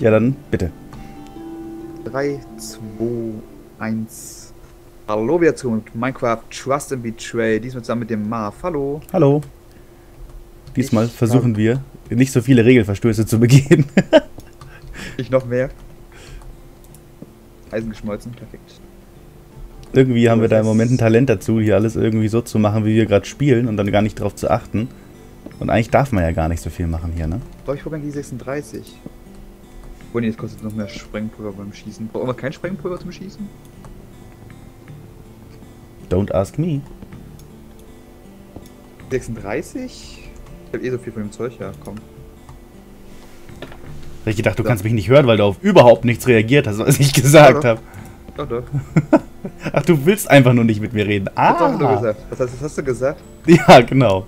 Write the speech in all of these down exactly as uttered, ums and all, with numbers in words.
Ja, dann bitte. drei, zwei, eins. Hallo, wir zu Minecraft Trust and Betray. Diesmal zusammen mit dem Marv. Hallo. Hallo. Diesmal Ich versuchen hab- wir, nicht so viele Regelverstöße zu begehen. Ich noch mehr. Eisen geschmolzen, perfekt. Irgendwie haben So, wir da im das- Moment ein Talent dazu, hier alles irgendwie so zu machen, wie wir gerade spielen und dann gar nicht drauf zu achten. Und eigentlich darf man ja gar nicht so viel machen hier, ne? Brauche ich probieren die sechsunddreißig. Oh nee, jetzt kostet noch mehr Sprengpulver beim Schießen. Brauchen wir kein Sprengpulver zum Schießen? Don't ask me. sechsunddreißig? Ich habe eh so viel von dem Zeug, ja, komm. Ich dachte, du Ja. kannst mich nicht hören, weil du auf überhaupt nichts reagiert hast, was ich gesagt Ja, habe. Doch, doch. Ach, du willst einfach nur nicht mit mir reden. Was hast du Ah. gesagt? Was hast, was hast du gesagt? Ja, genau.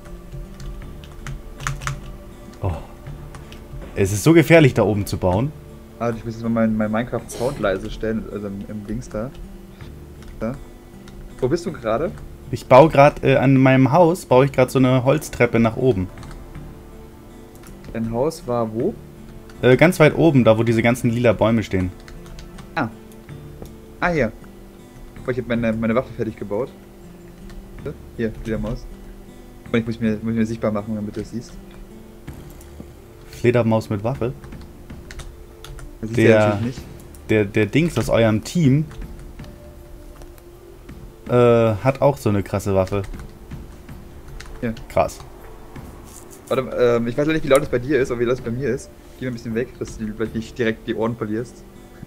Oh. Es ist so gefährlich, da oben zu bauen. Also ich muss jetzt mal meinen mein Minecraft-Sound leise stellen, also im, im Dings da. da. Wo bist du gerade? Ich baue gerade äh, an meinem Haus, baue ich gerade so eine Holztreppe nach oben. Dein Haus war wo? Äh, ganz weit oben, da wo diese ganzen lila Bäume stehen. Ah. Ah, hier. Oh, ich habe meine, meine Waffe fertig gebaut. Hier, wieder Maus. Und ich muss mir, muss mir sichtbar machen, damit du es siehst. Fledermaus mit Waffe. Das siehst Der- du ja natürlich nicht. Der, der Dings aus eurem Team äh, hat auch so eine krasse Waffe. Ja. Krass. Warte, ähm, ich weiß nicht, wie laut es bei dir ist, aber wie laut es bei mir ist. Geh mal ein bisschen weg, dass du vielleicht nicht direkt die Ohren verlierst.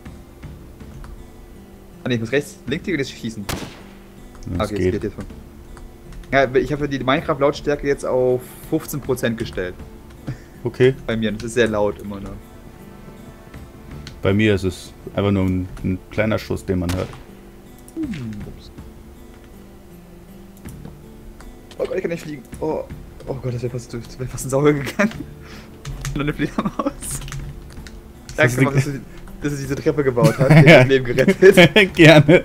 Ah ne, ich muss rechts, links die jetzt schießen. Das Okay, es geht. geht jetzt schon. Ja, ich habe die Minecraft-Lautstärke jetzt auf fünfzehn Prozent gestellt. Okay. Bei mir. Das ist sehr laut immer noch. Bei mir ist es einfach nur ein, ein kleiner Schuss, den man hört. Hm, ups. Oh Gott, ich kann nicht fliegen. Oh, oh Gott, das wäre fast, das wär fast ein Sauer gegangen. Und eine Fledermaus. Das Danke, ist dass die- du, dass du diese Treppe gebaut hast. Die hat das Leben gerettet. Gerne.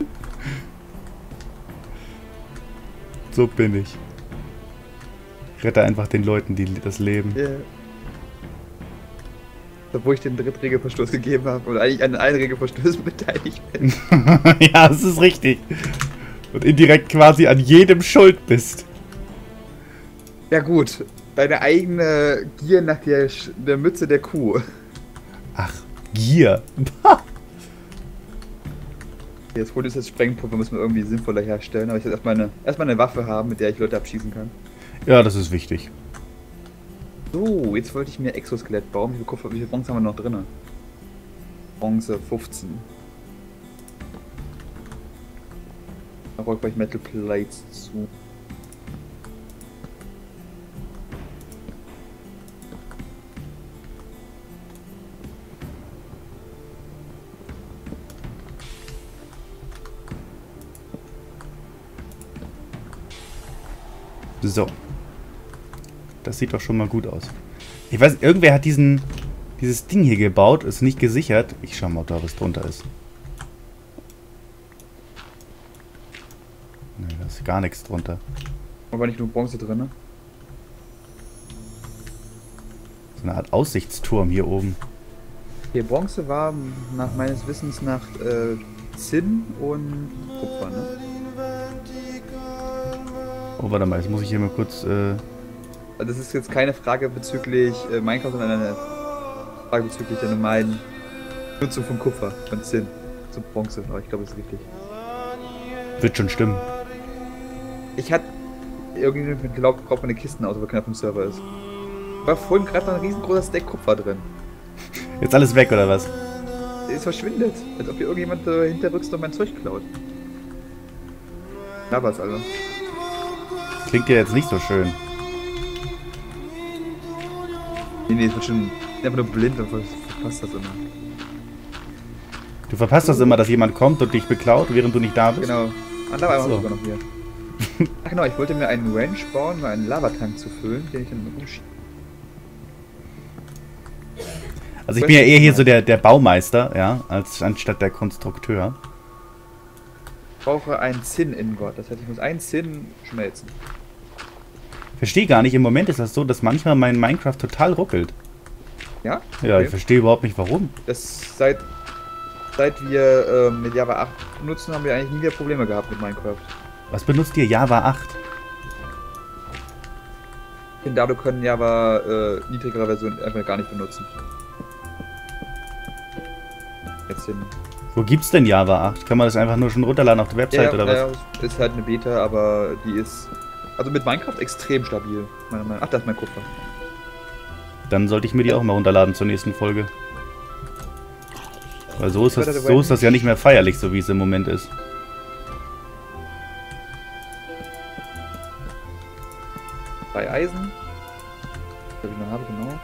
So bin ich. Ich rette einfach den Leuten, die das Leben. Yeah. Obwohl ich den dritten Regelverstoß gegeben habe und eigentlich an allen Regelverstößen beteiligt bin. Ja, das ist richtig. Und indirekt quasi an jedem schuld bist. Ja gut, deine eigene Gier nach der, Sch- der Mütze der Kuh. Ach, Gier. Jetzt holt es jetzt Sprengpulver, müssen wir irgendwie sinnvoller herstellen, aber ich will erstmal eine, erstmal eine Waffe haben, mit der ich Leute abschießen kann. Ja, das ist wichtig. So, jetzt wollte ich mir Exoskelett bauen. Wie viel Kupfer, wie viel Bronze haben wir noch drin? Bronze fünfzehn. Da brauche ich gleich Metal Plates zu. So. Das sieht doch schon mal gut aus. Ich weiß, irgendwer hat diesen dieses Ding hier gebaut, ist nicht gesichert. Ich schau mal, ob da was drunter ist. Ne, da ist gar nichts drunter. Aber nicht nur Bronze drin, ne? So eine Art Aussichtsturm hier oben. Hier, Bronze war nach meines Wissens nach äh, Zinn und Kupfer, ne? Oh, warte mal, jetzt muss ich hier mal kurz... Äh, Also das ist jetzt keine Frage bezüglich äh, Minecraft, sondern eine Frage bezüglich der normalen Nutzung von Kupfer, von Zinn zu Bronze. Aber ich glaube, das ist richtig. wird schon stimmen. Ich hatte irgendwie geglaubt, braucht man eine Kisten aus, aber keiner vom Server ist. War vorhin gerade noch ein riesengroßer Stack Kupfer drin. Jetzt alles weg, oder was? Es verschwindet. Als ob hier irgendjemand äh, hinterrücks noch mein Zeug klaut. Da war's also. Klingt ja jetzt nicht so schön. Nee, nee, es wird schon einfach nur blind und ver- verpasst das immer. Du verpasst das immer, dass jemand kommt und dich beklaut, während du nicht da bist? Genau. Ah, da war So. auch sogar noch hier. Ach genau, ich wollte mir einen Ranch bauen, um einen Lavatank zu füllen, den ich dann umschiebe. Also ich bin ja eher hier so der, der Baumeister, ja, als anstatt der Konstrukteur. Ich brauche einen Zinn-Ingot, das heißt, ich muss einen Zinn schmelzen. Verstehe gar nicht, im Moment ist das so, dass manchmal mein Minecraft total ruckelt. Ja? Ja, Okay. ich verstehe überhaupt nicht, warum. Das seit, seit wir ähm, mit Java acht benutzen, haben wir eigentlich nie wieder Probleme gehabt mit Minecraft. Was benutzt ihr? Java acht? In Dado können Java äh, niedrigere Versionen einfach gar nicht benutzen. Jetzt den. Wo gibt's denn Java acht? Kann man das einfach nur schon runterladen auf der Website Ja, oder was? ja, ist halt eine Beta, aber die ist also mit Minecraft extrem stabil. Meiner Meinung nach. Ach, das ist mein Kupfer. Dann sollte ich mir die auch mal runterladen zur nächsten Folge. Weil so ist das, so ist das ja nicht mehr feierlich, so wie es im Moment ist. Drei Eisen. Was ich noch habe, genau.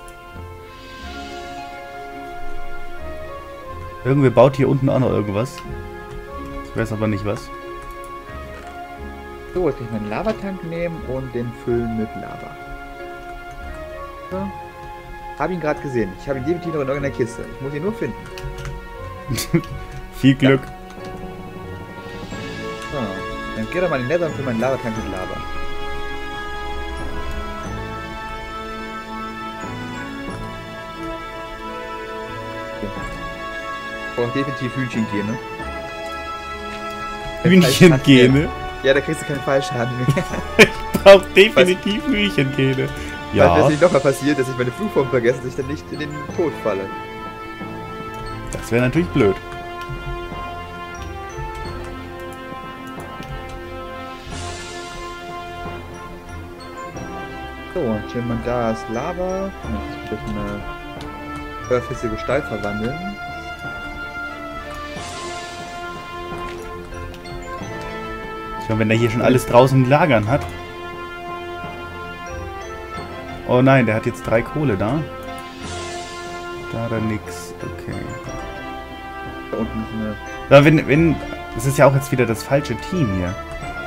Irgendwer baut hier unten auch noch irgendwas. Ich weiß aber nicht was. So, jetzt kann ich meinen Lavatank nehmen und den füllen mit Lava. So. Habe ihn gerade gesehen. Ich habe ihn definitiv noch in irgendeiner Kiste. Ich muss ihn nur finden. Viel Glück. Ja. So, dann geh doch mal in den Nether und füll meinen Lavatank mit Lava. Ich brauche definitiv Hühnchengene. Hühnchengene? Ja, da kriegst du keinen Fallschaden mehr. Ich brauche definitiv Hühnchengene. Ja. Weil Ja, es nicht nochmal passiert, dass ich meine Flugform vergesse, dass ich dann nicht in den Tod falle. das wäre natürlich blöd. So, und jemand da ist Lava. Kann ich das durch eine surface Gestalt verwandeln. Ich meine, wenn der hier schon alles draußen lagern hat. Oh nein, der hat jetzt drei Kohle da. Da hat er nix. Okay. Da unten ist eine. Aber wenn, wenn. Das ist ja auch jetzt wieder das falsche Team hier.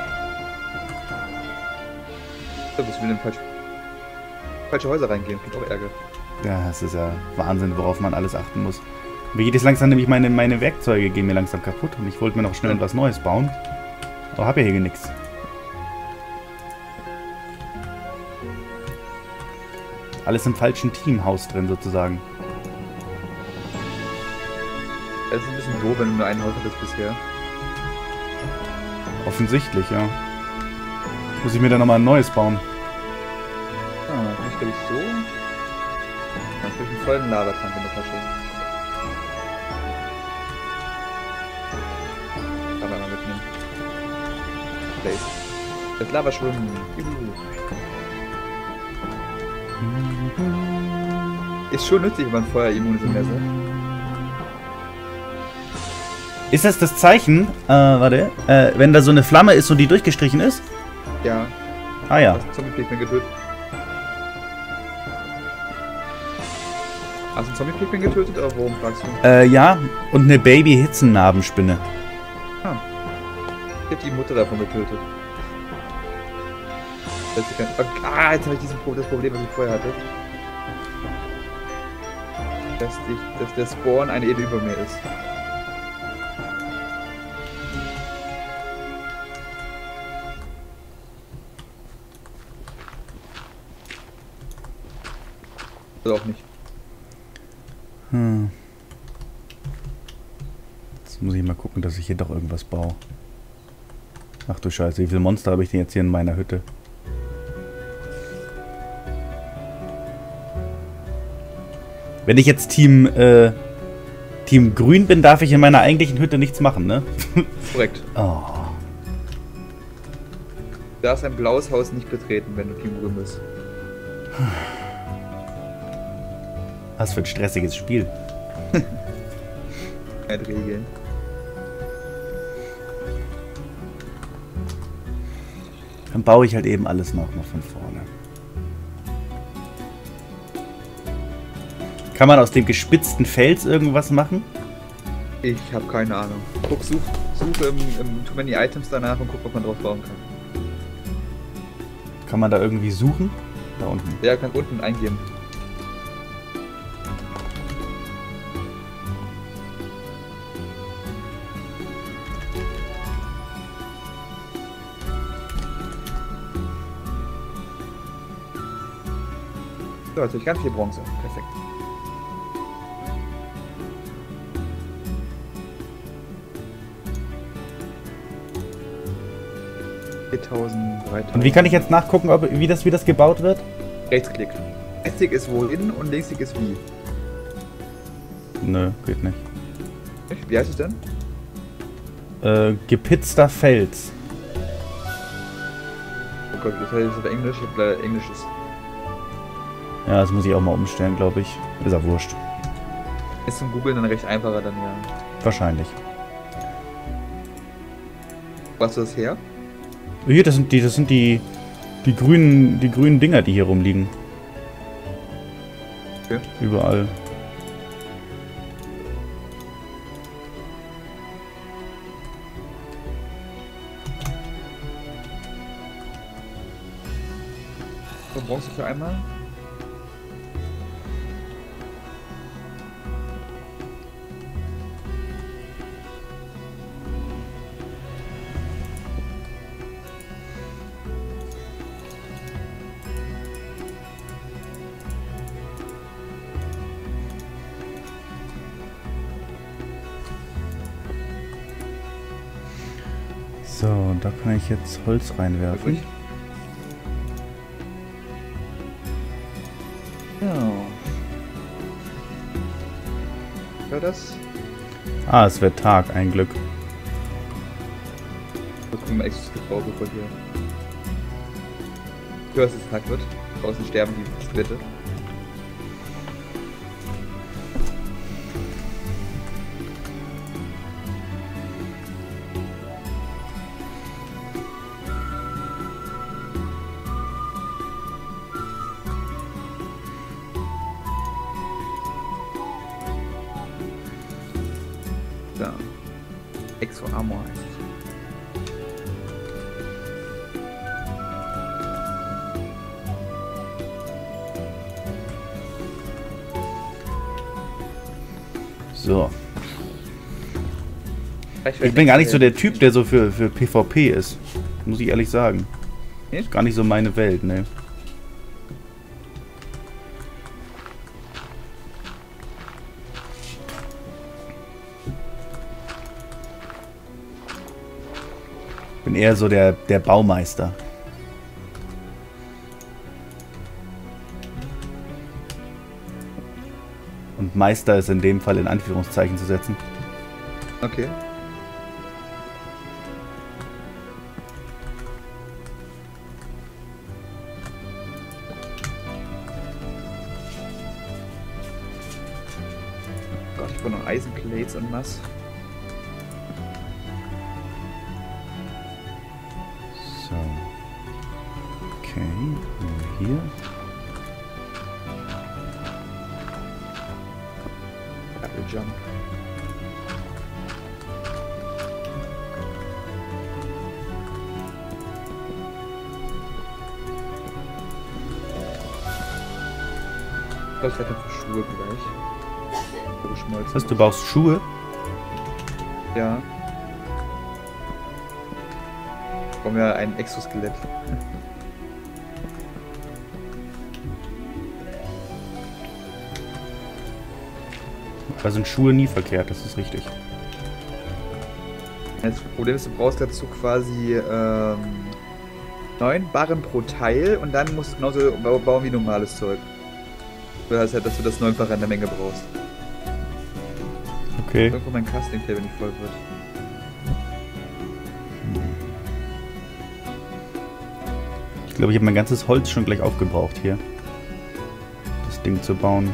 Da bist du wieder in falsche, falsche Häuser reingehen. Gibt auch Ärger. Ja, das ist ja Wahnsinn, worauf man alles achten muss. Mir geht jetzt langsam nämlich meine, meine Werkzeuge gehen mir langsam kaputt und ich wollte mir noch schnell was Neues bauen. Aber hab ja hier nichts. Alles im falschen Teamhaus drin sozusagen. Es ist ein bisschen doof, wenn du nur ein Haus hattest bisher. Offensichtlich, ja. Muss ich mir dann nochmal ein neues bauen. Ah, nicht glaube ich so. Dann habe ich einen vollen Lavatank in der Tasche. Kann man mal mitnehmen. Place. Das Lava schwimmen. Juhu. Ist schon nützlich, wenn man Feuer immun ist im Messer. Ist das das Zeichen, äh, warte, äh, wenn da so eine Flamme ist und die durchgestrichen ist? Ja. Ah ja. Hast du Zombie-Pigment getötet? Hast du einen Zombie-Pigment getötet oder warum fragst du? Äh, ja, und eine Baby-Hitzennarbenspinne. Ah. Ich hab die Mutter davon getötet. Das ist kein... Ah, jetzt habe ich diesen Pro das Problem, was ich vorher hatte. Dass, ich, dass der Spawn eine Ebene über mir ist. Oder auch nicht. Hm. Jetzt muss ich mal gucken, dass ich hier doch irgendwas baue. Ach du Scheiße, wie viele Monster habe ich denn jetzt hier in meiner Hütte? Wenn ich jetzt Team, äh, Team Grün bin, darf ich in meiner eigentlichen Hütte nichts machen, ne? Korrekt. Oh. Du darfst ein blaues Haus nicht betreten, wenn du Team Grün bist. Was für ein stressiges Spiel. Keine Regeln. Dann baue ich halt eben alles noch mal von vorne. Kann man aus dem gespitzten Fels irgendwas machen? Ich habe keine Ahnung. Guck, such, such im, im Too Many Items danach und guck, ob man drauf bauen kann. Kann man da irgendwie suchen? Da unten. Ja, kann unten eingeben. So, jetzt habe ich ganz viel Bronze. Perfekt. viertausend, dreitausend. Und wie kann ich jetzt nachgucken, ob, wie, das, wie das gebaut wird? Rechtsklick. Rechtsklick ist wohin und Linksklick ist wie. Nö, geht nicht. Wie heißt es denn? Äh, gepitzter Fels. Oh Gott, das heißt auf Englisch. Ich hab leider Englisches. Ja, das muss ich auch mal umstellen, glaube ich. Ist ja wurscht. Ist zum Googlen dann recht einfacher dann, ja. Wahrscheinlich. Wo hast du das her? Hier, das sind die, das sind die, die grünen, die grünen Dinger, die hier rumliegen. Okay. Überall. So, Bronze für einmal. So, da kann ich jetzt Holz reinwerfen. Ja. Hör das? Ah, es wird Tag, ein Glück. Ich guck mal extra gebraucht, bevor hier. Du hörst, dass es Tag wird. Draußen sterben die Skelette. Da. Exo Armor heißt es. So. Ich bin gar nicht so der Typ, der so für, für PvP ist. Muss ich ehrlich sagen. Nee? Ist gar nicht so meine Welt, ne. Bin eher so der, der Baumeister. Und Meister ist in dem Fall in Anführungszeichen zu setzen. Okay. Gott, ich brauche noch Eisenplates und was. So. Okay, hier. Double Jump. Ich glaube, ich werde für Schuhe gleich. Geschmolzen. Was, du baust Schuhe? Ja. Brauchen wir ein Exoskelett. Da sind Schuhe nie verkehrt, das ist richtig. Das Problem ist, du brauchst dazu quasi ähm, neun Barren pro Teil und dann musst du genauso bauen wie normales Zeug. Das heißt halt, dass du das neunfache in der Menge brauchst. Okay. Irgendwo mein Casting-Table nicht voll wird. Ich glaube, ich habe mein ganzes Holz schon gleich aufgebraucht hier. Das Ding zu bauen.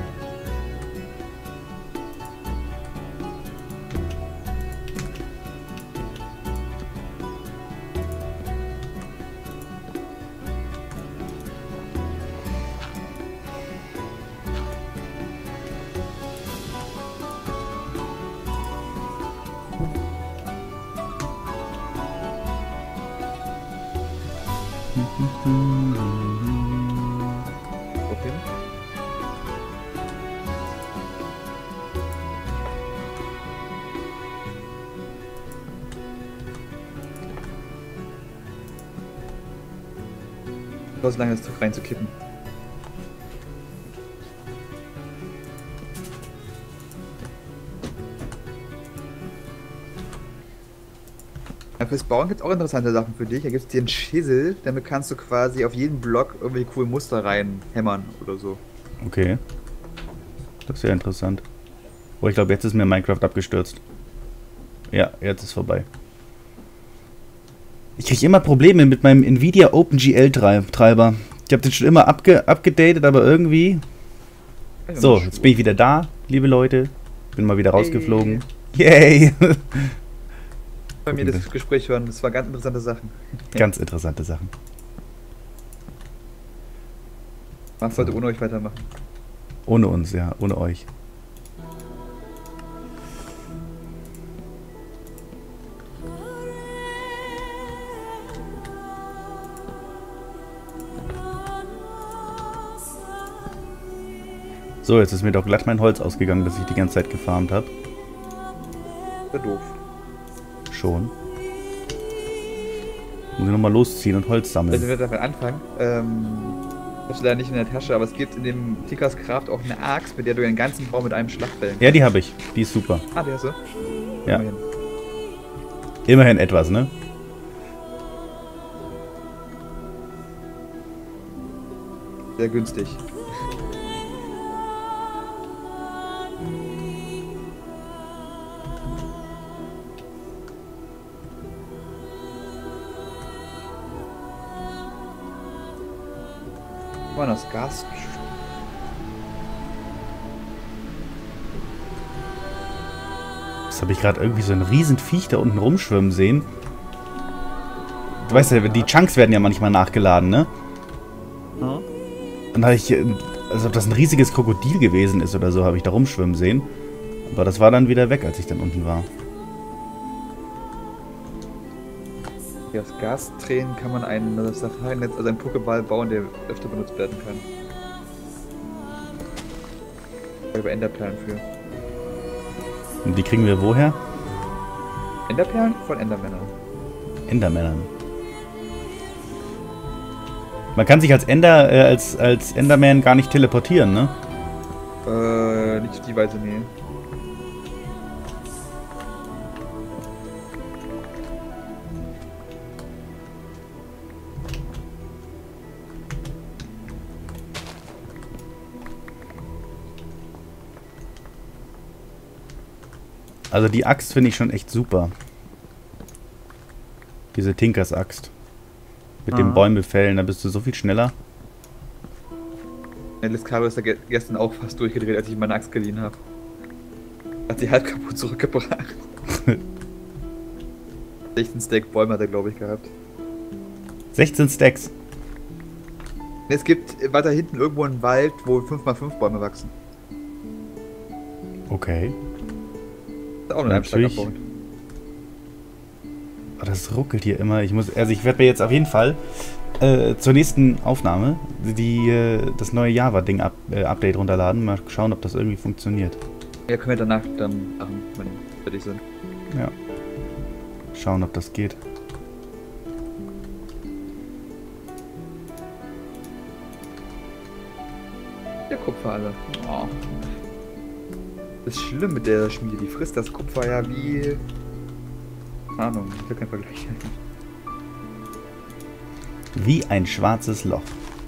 Okay. So lange das Zeug reinzukippen. Ja, fürs Bauen gibt es auch interessante Sachen für dich. Da gibt es dir einen Schissel, damit kannst du quasi auf jeden Block irgendwie coole Muster reinhämmern oder so. Okay. Das ist ja interessant. Oh, ich glaube, jetzt ist mir Minecraft abgestürzt. Ja, jetzt ist vorbei. Ich kriege immer Probleme mit meinem Nvidia OpenGL-Treiber. Ich habe den schon immer abge abgedatet, aber irgendwie... So, jetzt bin ich wieder da, liebe Leute. Bin mal wieder rausgeflogen. Yay! Bei mir das Gespräch hören, das war ganz interessante Sachen. Ganz interessante Sachen. Mach sollte ohne euch weitermachen. Ohne uns, ja, ohne euch. So, jetzt ist mir doch glatt mein Holz ausgegangen, das ich die ganze Zeit gefarmt habe. Wäre doof. Schon. Muss ich nochmal losziehen und Holz sammeln. Wenn wir damit anfangen, ähm, das ist leider nicht in der Tasche, aber es gibt in dem Tickers Craft auch eine Axt, mit der du den ganzen Baum mit einem Schlag fällen kannst. Ja, die habe ich. Die ist super. Ah, die hast du? Ja. Immerhin. Immerhin etwas, ne? Sehr günstig. War das Gas? Das habe ich gerade irgendwie so ein riesen Viech da unten rumschwimmen sehen. Du weißt ja, die Chunks werden ja manchmal nachgeladen, ne? Ja. Und da habe ich, als ob das ein riesiges Krokodil gewesen ist oder so, habe ich da rumschwimmen sehen. Aber das war dann wieder weg, als ich dann unten war. Ja, aus Gastränen kann man ein Safari-Netz, also einen Pokéball bauen, der öfter benutzt werden kann. Da über Enderperlen für. Und die kriegen wir woher? Enderperlen? Von Endermännern. Endermännern. Man kann sich als Ender, äh, als, als Enderman gar nicht teleportieren, ne? Äh, nicht auf die Weise, nee. Also die Axt finde ich schon echt super. Diese Tinkers Axt. Mit dem Bäume fällen, da bist du so viel schneller. Ja, Liscaro ist ja ge gestern auch fast durchgedreht, als ich meine Axt geliehen habe. Hat sie halb kaputt zurückgebracht. sechzehn Stack Bäume hat er, glaube ich, gehabt. sechzehn Stacks. Es gibt weiter hinten irgendwo einen Wald, wo fünf mal fünf Bäume wachsen. Okay. Das ist auch nur ein Schlag abbauen. Oh, das ruckelt hier immer. Ich muss, also ich werde mir jetzt auf jeden Fall äh, zur nächsten Aufnahme die, äh, das neue Java-Ding up, äh, Update runterladen. Mal schauen, ob das irgendwie funktioniert. Ja, können wir danach dann machen, wenn wir fertig sind. Ja. Schauen, ob das geht. Der Kupfer alle. Oh. Das ist schlimm mit der Schmiede. Die frisst das Kupfer ja wie... Keine Ahnung, ich will keinen Vergleich. Wie ein schwarzes Loch.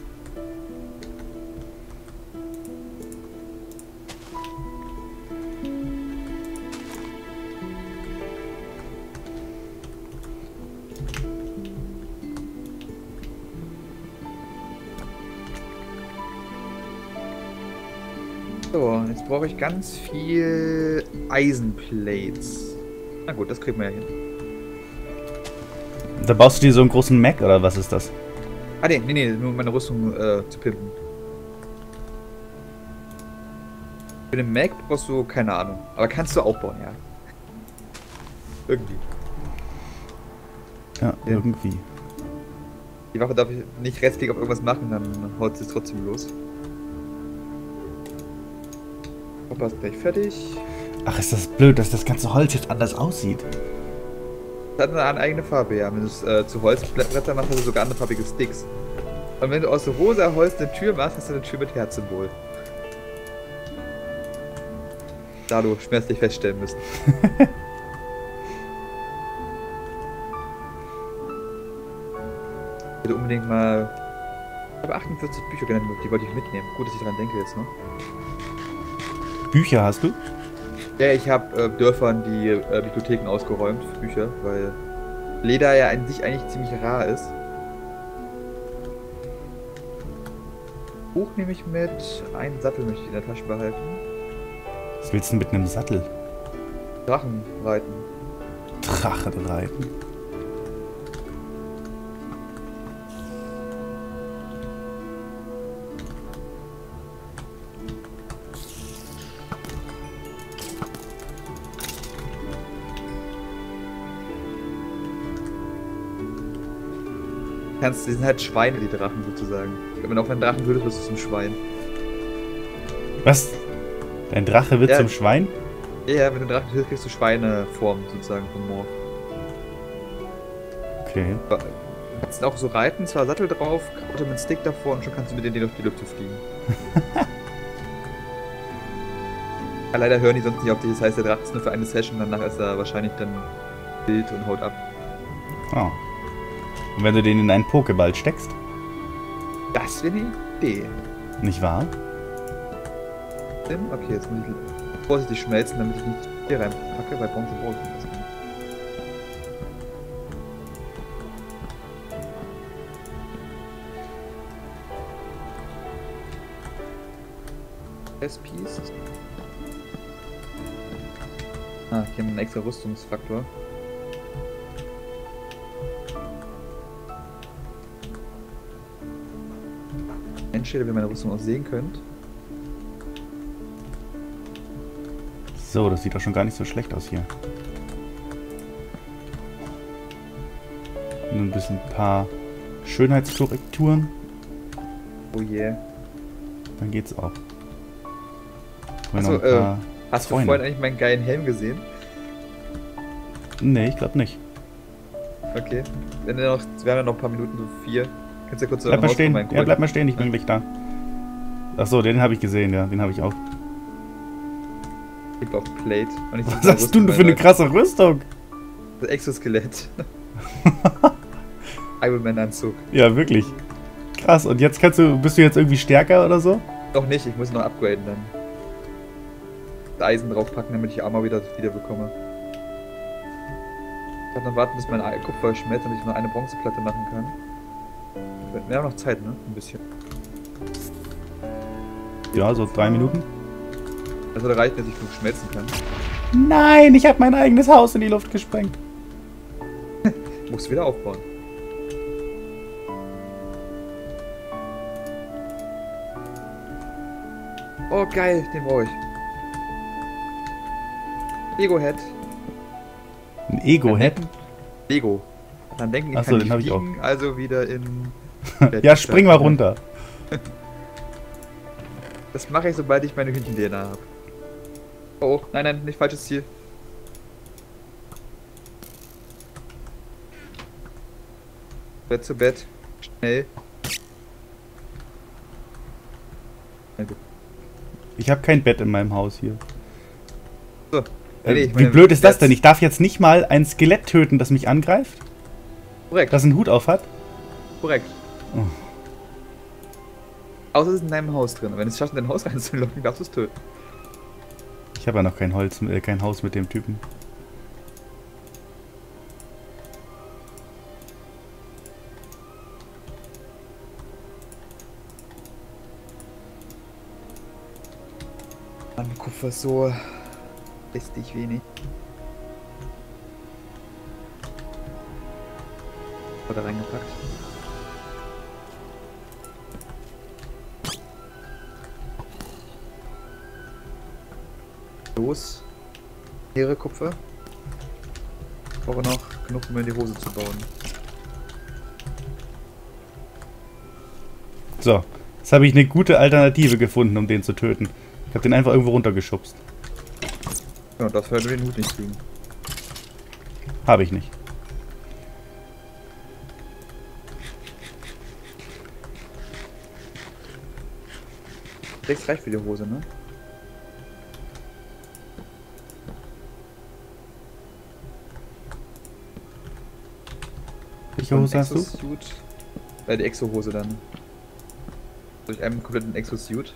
So, jetzt brauche ich ganz viel Eisenplates. Na gut, das kriegen wir ja hin. Da baust du dir so einen großen Mac oder was ist das? Ah ne, nee, nee, nur um meine Rüstung äh, zu pimpen. Für den Mac brauchst du keine Ahnung. Aber kannst du aufbauen, ja. Irgendwie. Ja, ja, irgendwie. Die Waffe darf ich nicht restlich auf irgendwas machen, dann haut sie es trotzdem los. Opa ist gleich fertig. Ach, ist das blöd, dass das ganze Holz jetzt anders aussieht. Das hat eine eigene Farbe, ja. Wenn du es äh, zu Holzbretter machst, hast du sogar anderfarbige Sticks. Und wenn du aus rosa Holz eine Tür machst, hast du eine Tür mit Herzsymbol. Da du schmerzlich feststellen müssen. wollte unbedingt mal... Ich habe achtundvierzig Bücher genannt, die wollte ich mitnehmen. Gut, dass ich daran denke jetzt, ne? Bücher hast du? Ja, ich habe äh, Dörfern die äh, Bibliotheken ausgeräumt für Bücher, weil Leder ja an sich eigentlich ziemlich rar ist. Buch nehme ich mit, einen Sattel möchte ich in der Tasche behalten. Was willst du denn mit einem Sattel? Drachen reiten. Drache reiten? Kannst, die sind halt Schweine, die Drachen sozusagen. Wenn man auf einen Drachen würde, wirst du zum Schwein. Was? Dein Drache wird Ja. zum Schwein? Ja, wenn du einen Drachen hilfst, kriegst du Schweineform sozusagen vom Morph. Okay. Du kannst auch so reiten, zwar Sattel drauf, Karotte mit Stick davor und schon kannst du mit denen auf die Lüfte fliegen. Ja, leider hören die sonst nicht auf dich, das heißt, der Drache ist nur für eine Session, danach ist er wahrscheinlich dann wild und haut ab. Oh. Und wenn du den in einen Pokéball steckst? Das wäre eine Idee. Nicht wahr? Okay, jetzt muss ich vorsichtig schmelzen, damit ich nicht hier reinpacke, weil Bronze brauche ich nicht. S-Piece. Ah, hier haben wir einen extra Rüstungsfaktor. Endschädel, wenn ihr meine Rüstung auch sehen könnt. So, das sieht doch schon gar nicht so schlecht aus hier. Nur ein bisschen ein paar Schönheitskorrekturen. Oh yeah. Dann geht's auch. Achso, noch ein äh, paar hast Freunde. du vorhin eigentlich meinen geilen Helm gesehen? Nee, ich glaube nicht. Okay. Wenn du noch, wir haben ja noch ein paar Minuten, so vier. Kannst du ja kurz Bleib mal stehen. reingucken. Ja, bleib mal stehen, ich bin gleich da. Achso, den habe ich gesehen, ja. Den habe ich auch. Gib auf Plate. Und ich Was hast du denn für eine krasse Rüstung? Das Exoskelett. Iron Man Anzug. Ja, wirklich. Krass. Und jetzt kannst du, bist du jetzt irgendwie stärker oder so? Noch nicht, ich muss noch upgraden dann. Das Eisen draufpacken, damit ich Armor wieder, wieder bekomme. Ich kann dann warten, bis mein Kupfer schmelzt, damit ich noch eine Bronzeplatte machen kann. Wir haben noch Zeit, ne? Ein bisschen. Ja, so drei Minuten. Also da reicht, dass ich genug schmelzen kann. Nein, ich habe mein eigenes Haus in die Luft gesprengt. Muss wieder aufbauen. Oh geil, den brauche ich. Lego-Head. Ein Ego-Head? Lego. Dann denken, ich Achso, kann den nicht habe ich auch. fliegen, also wieder in... Ja, spring mal runter. Das mache ich, sobald ich meine Hühnchen-D N A habe. Oh, nein, nein, nicht falsches Ziel. Bett zu Bett. Schnell. Ich habe kein Bett in meinem Haus hier. So. Äh, Nee, ich wie meine, blöd ist das jetzt- denn? Ich darf jetzt nicht mal ein Skelett töten, das mich angreift? Korrekt, Das einen Hut auf hat? korrekt. Oh. Außer es ist in deinem Haus drin. Und wenn es schafft, in dein Haus reinzulocken, darfst du es töten. Ich habe ja noch kein Holz, äh, kein Haus mit dem Typen. Mann, Kupfer ist so lästig wenig. Oder reingepackt. Los. Leere Kupfer. Ich brauche noch genug, um mir die Hose zu bauen. So, jetzt habe ich eine gute Alternative gefunden, um den zu töten. Ich habe den einfach irgendwo runtergeschubst. Ja, das hört den Hut nicht kriegen. Habe ich nicht. Sechs reicht für die Hose, ne? Welche Hose hast du? Exosuit. Äh, die Exo-Hose dann. Durch einen kompletten Exo-Suit.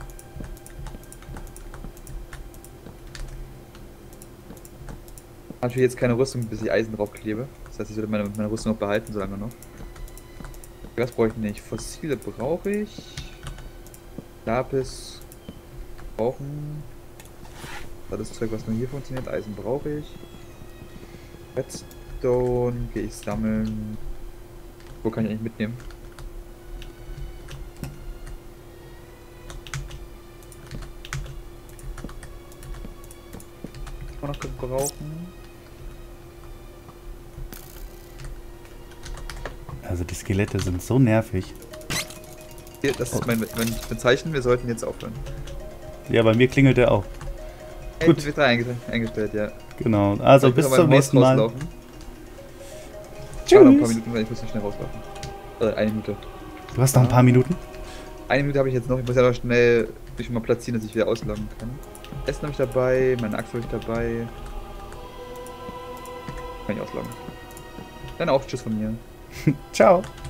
Natürlich jetzt keine Rüstung, bis ich Eisen drauf klebe. Das heißt, ich sollte meine, meine Rüstung noch behalten, so lange noch. Was brauche ich nicht? Fossile brauche ich. Lapis brauchen. Das ist das Zeug, was nur hier funktioniert. Eisen brauche ich. Redstone gehe ich sammeln. Wo kann ich eigentlich mitnehmen? Kann man noch gebrauchen. Also die Skelette sind so nervig. Hier, das ist mein, mein, mein Zeichen, wir sollten jetzt aufhören. Ja, bei mir klingelt der auch. Hey, gut. Wird eingestellt, ja. Genau, also bis zum nächsten Mal. Rauslaufen. Tschüss. Ja, noch ein paar Minuten, weil ich muss noch schnell rauslaufen. Äh, eine Minute. Du hast noch ein paar Minuten? Eine Minute habe ich jetzt noch, ich muss ja noch schnell mich mal platzieren, dass ich wieder ausloggen kann. Essen habe ich dabei, meine Axt habe ich dabei. Kann ich ausloggen. Dann auch Tschüss von mir. Ciao.